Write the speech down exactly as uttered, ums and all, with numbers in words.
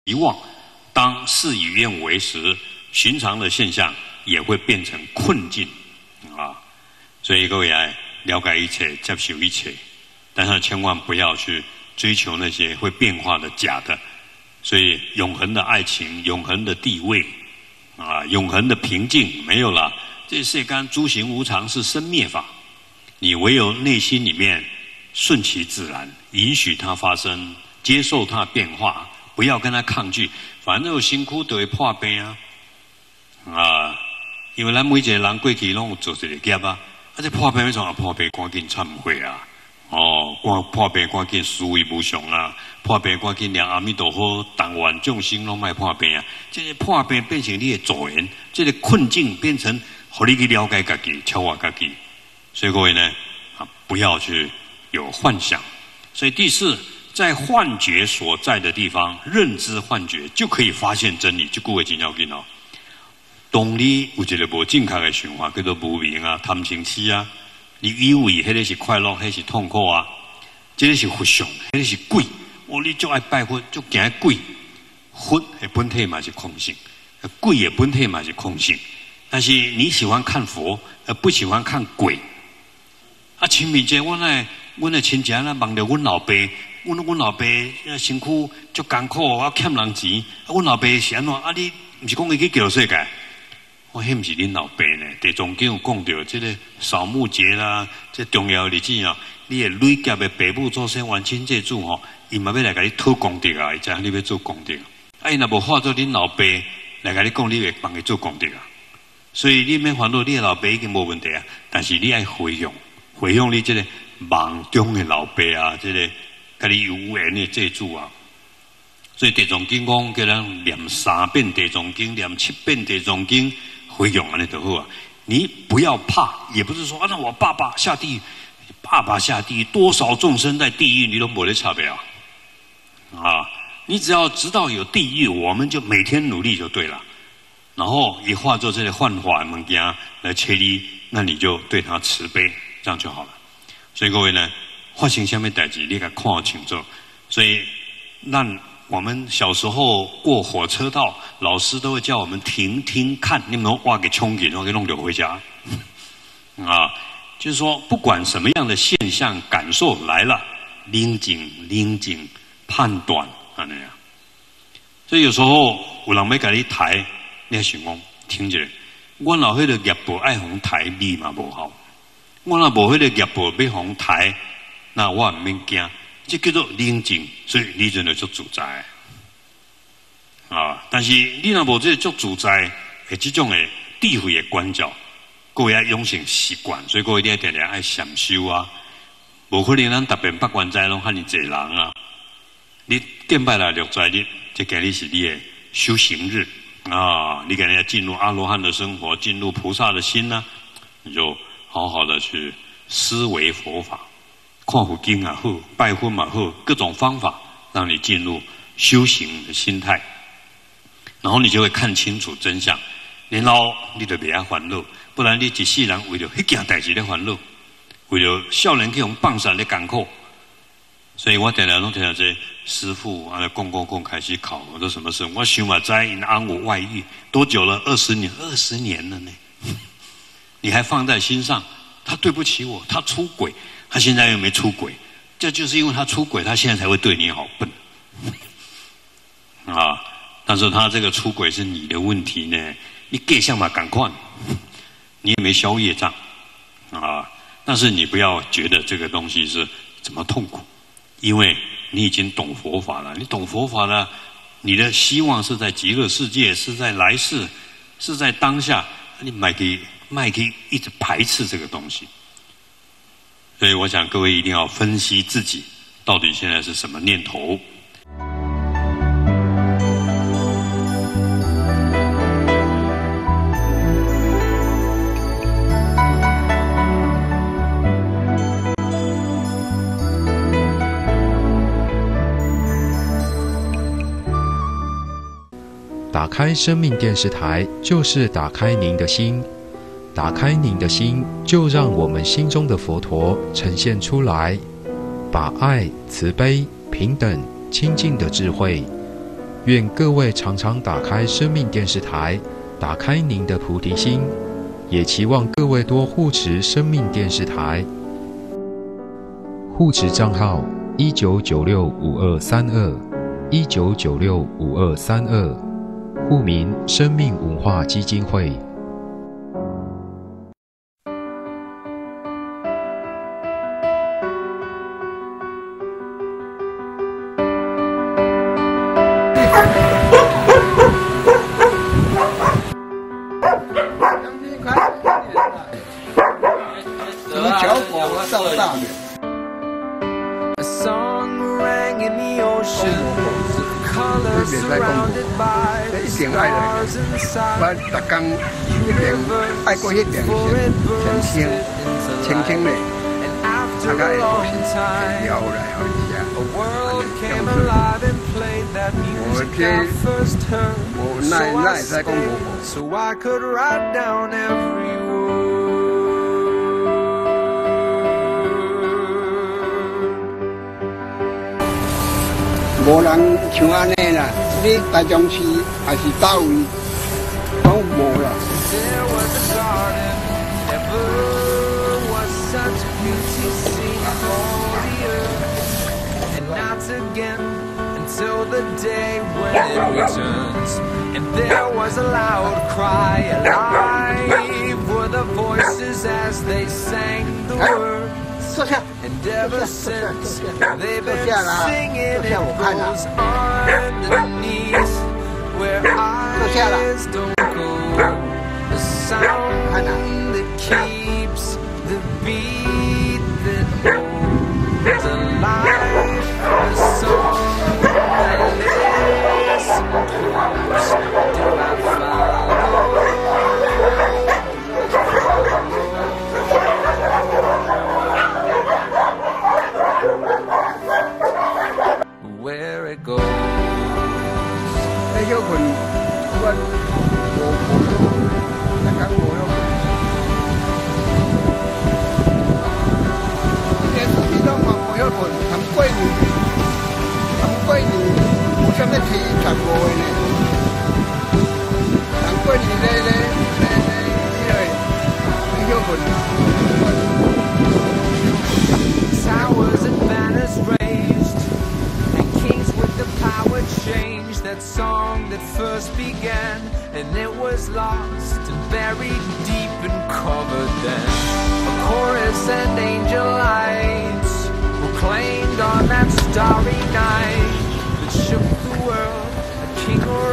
遗忘。当事与愿违时，寻常的现象也会变成困境啊！所以各位来了解一切，接受一切，但是千万不要去追求那些会变化的假的。所以永恒的爱情、永恒的地位啊、永恒的平静没有了。这世间诸行无常是生灭法，你唯有内心里面顺其自然，允许它发生，接受它变化，不要跟它抗拒。反正有辛苦就会破病啊！啊，因为咱每一个人过去拢有做一个业啊，啊这破病要从啊破病赶紧忏悔啊！哦，破破病赶紧思维无常啊！破病赶紧连阿弥陀佛、但愿众生拢卖破病啊！这个破病变成你的助缘，这个困境变成让你去了解自己、超越自己。所以各位呢，啊，不要去有幻想。所以第四，在幻觉所在的地方，认知幻觉就可以发现真理。就各位真要紧哦。当你有一个无正确的想法，叫做无明啊、贪嗔痴啊，你以为迄个是快乐，迄个是痛苦啊，这个是佛像，迄个是鬼。哦，你就爱拜佛，就惊鬼。佛的本体嘛是空性，鬼的本体嘛是空性。但是你喜欢看佛，而不喜欢看鬼。啊，清明节我呢，我的亲戚呢忙着阮老爸，阮阮老爸辛苦足艰苦，我欠人钱。阮老爸是安怎？啊，你毋是讲伊去救世界？我迄毋是恁老爸呢。地藏经有讲到，这个扫墓节啦，这重要的日子啊，你的累劫的爸母祖先冤亲债主吼，伊嘛要来甲你讨功德啊，伊知影你要做功德。啊，伊若无化作恁老爸来甲你讲，你会帮伊做功德啊。所以你免烦恼，你的老爸已经无问题啊，但是你爱回向，回向你这个梦中的老爸啊，这个甲你有缘的债主啊。所以地藏经讲，叫人念三遍地藏经，念七遍地藏经。回向安尼就好啊！你不要怕，也不是说啊，那我爸爸下地狱，爸爸下地狱，多少众生在地狱，你都没得差别啊！啊，你只要知道有地狱，我们就每天努力就对了。然后以化作这些幻化物件来切你，那你就对他慈悲，这样就好了。所以各位呢，发生什么代志，你该看清楚。所以让。我们小时候过火车道，老师都会叫我们停停看，你们挖给冲给，然后给弄丢回家。啊，就是说，不管什么样的现象感受来了，冷静冷静判断啊那样。所以有时候有人要给你抬，你要想讲听着，我老迄个业报爱红抬你嘛无好，我若无迄个业报要红抬，那我唔免惊。这叫做冷静，所以你真的做自在啊！但是你若无这做自在，诶，这种诶智慧的管教，各位要养成习惯，所以各位一定要定定爱禅修啊！无可能咱特别八关斋拢喊你济人啊！你点拜来六斋日，这今日是你的修行日啊！你今日要进入阿罗汉的生活，进入菩萨的心呢、啊，你就好好的去思维佛法。看佛经啊好，拜佛嘛好，各种方法让你进入修行的心态，然后你就会看清楚真相。然后你就不要烦恼，不然你一世人为了一件代志在烦恼，为了少年去用放杀在艰苦。所以我常常拢听到这师父啊，讲讲讲开始考，我说什么事？我想嘛在因安我外遇多久了？二十年，二十年了呢，你还放在心上？他对不起我，他出轨。他现在又没出轨，这就是因为他出轨，他现在才会对你好笨啊！但是他这个出轨是你的问题呢，你给向嘛赶快，你也没消业障啊！但是你不要觉得这个东西是怎么痛苦，因为你已经懂佛法了，你懂佛法了，你的希望是在极乐世界，是在来世，是在当下，你买可以卖可以一直排斥这个东西。所以我想各位一定要分析自己到底现在是什么念头。 打开生命电视台，就是打开您的心。打开您的心，就让我们心中的佛陀呈现出来，把爱、慈悲、平等、清净的智慧愿各位常常打开生命电视台，打开您的菩提心，也期望各位多护持生命电视台。护持账号一九九六五二三二一九九六五二三二，户名生命文化基金会。 我逐工一定爱过迄点先清清清的，大概会先聊来好一下，我这我那那会使讲无无人像安尼啦，你大中市还是倒位？都无啦。 Until the day when it returns, and there was a loud cry, alive were the voices as they sang the words. And ever since they've been singing, it goes underneath where eyes don't go. The sound that keeps the beat that holds alive. The song that listen close. Do I follow? Where it goes. 那有困，我无无，那讲无有困。这你拢嘛无有困，含过年，含过年，有啥物天十五个呢？含过年咧咧咧咧，迄个你有困。 Towers and banners raised, and kings with the power changed. That song that first began, and it was lost and buried deep and covered then. A chorus and angel lights proclaimed on that starry night that shook the world. A king or